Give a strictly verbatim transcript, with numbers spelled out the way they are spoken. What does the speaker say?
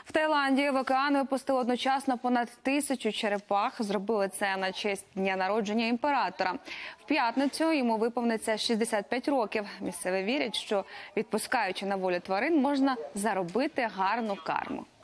В Таїланді в океан випустили одночасно понад тисячу черепах. Зробили це на честь дня народження імператора. В п'ятницю йому виповниться шістдесят п'ять років. Місцеві вірять, що відпускаючи на волю тварин, можна заробити гарну карму.